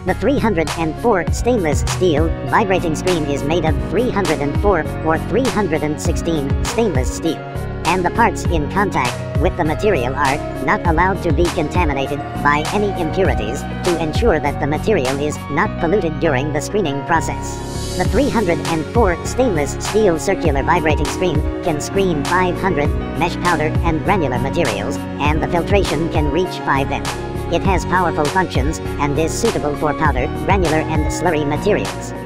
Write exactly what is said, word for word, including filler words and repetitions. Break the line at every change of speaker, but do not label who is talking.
The three hundred four stainless steel vibrating screen is made of three hundred four or three hundred sixteen stainless steel, and the parts in contact with the material are not allowed to be contaminated by any impurities to ensure that the material is not polluted during the screening process. The three hundred four stainless steel circular vibrating screen can screen five hundred mesh powder and granular materials, and the filtration can reach five N. It has powerful functions and is suitable for powder, granular and slurry materials.